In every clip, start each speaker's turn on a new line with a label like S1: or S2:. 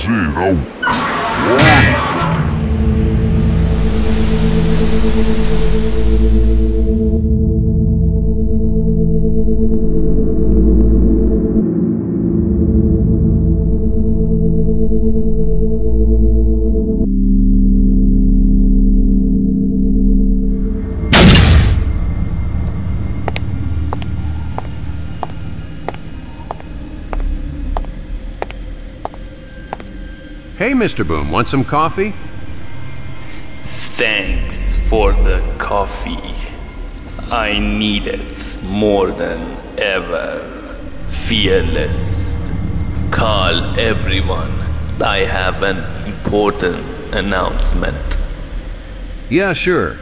S1: E01.
S2: Hey, Mr. Boom, want some coffee?
S3: Thanks for the coffee. I need it more than ever. Fearless. Call everyone. I have an important announcement.
S2: Yeah, sure.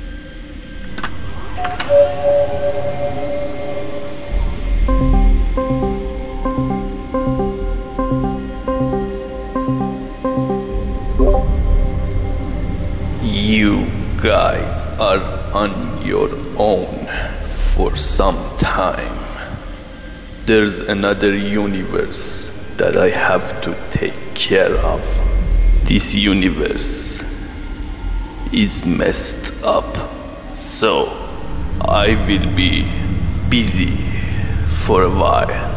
S3: You guys are on your own for some time. There's another universe that I have to take care of. This universe is messed up, so I will be busy for a while.